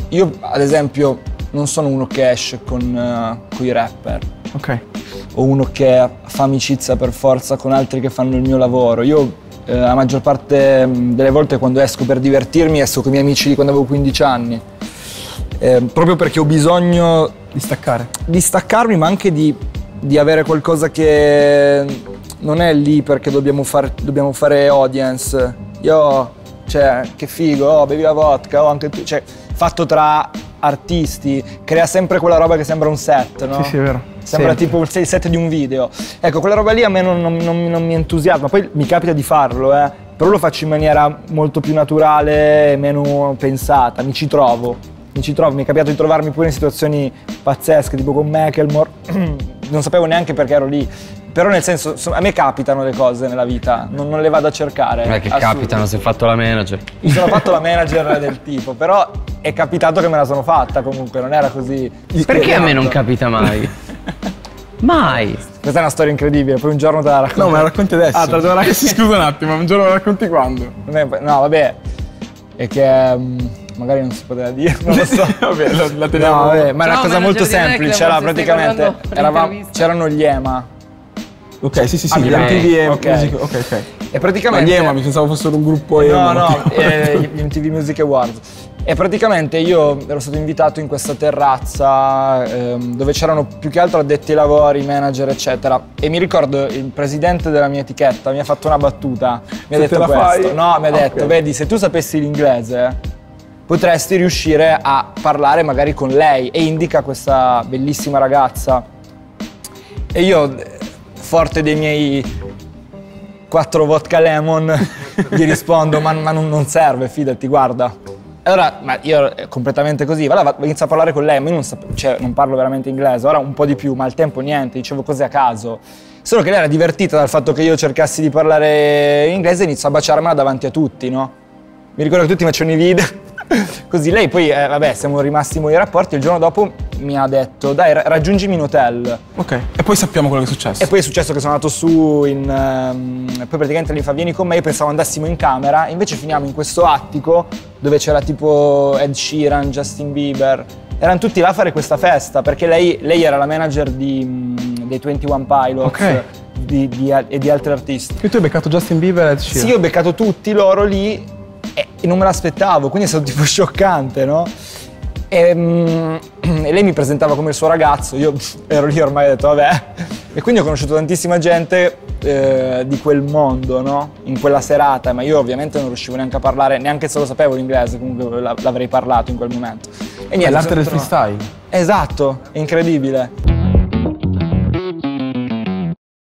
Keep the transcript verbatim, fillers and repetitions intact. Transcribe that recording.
io ad esempio non sono uno che esce con, uh, con i rapper. Ok. O uno che fa amicizia per forza con altri che fanno il mio lavoro. Io eh, la maggior parte delle volte quando esco per divertirmi esco con i miei amici di quando avevo quindici anni. Eh, proprio perché ho bisogno di staccare. Di staccarmi, ma anche di, di avere qualcosa che non è lì perché dobbiamo, far, dobbiamo fare audience. Io, cioè, che figo, oh, bevi la vodka, oh, anche tu. Cioè, fatto tra artisti, crea sempre quella roba che sembra un set, no? Sì, sì, è vero. Sembra Sempre. tipo il set di un video. Ecco, quella roba lì a me non, non, non, non mi entusiasma. Poi mi capita di farlo, eh. Però lo faccio in maniera molto più naturale e meno pensata. Mi ci trovo. Mi ci trovo. Mi è capitato di trovarmi pure in situazioni pazzesche, tipo con Macklemore. Non sapevo neanche perché ero lì. Però nel senso, a me capitano le cose nella vita, non, non le vado a cercare. Non è che capitano, si è fatto la manager. Mi sono fatto la manager del tipo, però è capitato che me la sono fatta comunque, non era così. Perché a me non capita mai? Mai! Questa è una storia incredibile, poi un giorno te la racconto. No, me la racconti adesso. Ah, te la devo raccontare. Scusa un attimo, un giorno la racconti quando? No, vabbè, è che um, magari non si poteva dire, non lo so. Vabbè, la, la teniamo. No, vabbè, ma è una Ciao, cosa molto manager di semplice, era Macklemore, se stai praticamente, guardando eravamo, l'intervista. c'erano gli E M A. Ok, sì, sì, sì, Ah, gli ok. M T V e Ok. Music. Ok, ok. E praticamente... Ma gli E M A, mi pensavo fossero un gruppo E M A. No, no, eh, gli M T V Music Awards. E praticamente io ero stato invitato in questa terrazza ehm, dove c'erano più che altro addetti ai lavori, manager, eccetera. E mi ricordo il presidente della mia etichetta mi ha fatto una battuta. Mi ha Se te detto la questo. fai? No, mi ha detto, Ok. vedi, se tu sapessi l'inglese potresti riuscire a parlare magari con lei. E indica questa bellissima ragazza. E io, forte dei miei quattro vodka lemon, gli rispondo, ma, ma non, non serve, fidati, guarda. Allora, ma io ero completamente così, allora inizio a parlare con lei, ma io non, sape- cioè, non parlo veramente inglese, ora un po' di più, ma al tempo niente, dicevo cose a caso. Solo che lei era divertita dal fatto che io cercassi di parlare in inglese e inizio a baciarmela davanti a tutti, no? Mi ricordo che tutti facevano i video, così lei poi, eh, vabbè, siamo rimasti in buoni rapporti, il giorno dopo mi ha detto, dai, ra- raggiungimi in hotel. Ok, e poi sappiamo quello che è successo. E poi è successo che sono andato su, in, um, poi praticamente lei fa vieni con me, io pensavo andassimo in camera, invece finiamo in questo attico dove c'era tipo Ed Sheeran, Justin Bieber, erano tutti là a fare questa festa perché lei, lei era la manager di, um, dei ventuno Pilots Ok. di, di, e di altri artisti. E tu hai beccato Justin Bieber e Ed Sheeran? Sì, io ho beccato tutti loro lì e, e non me l'aspettavo, quindi è stato tipo scioccante, no? E, mm, e lei mi presentava come il suo ragazzo, io ero lì ormai e ho detto vabbè. E quindi ho conosciuto tantissima gente eh, di quel mondo, no? In quella serata, ma io ovviamente non riuscivo neanche a parlare, neanche se lo sapevo l'inglese, comunque l'avrei parlato in quel momento. E È niente, l'arte del sono- freestyle. Esatto, è incredibile.